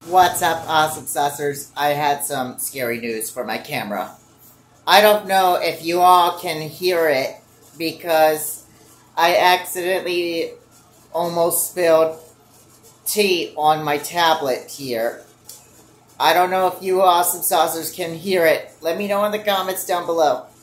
What's up, awesome saucers? I had some scary news for my camera. I don't know if you all can hear it because I accidentally almost spilled tea on my tablet here. I don't know if you awesome saucers can hear it. Let me know in the comments down below.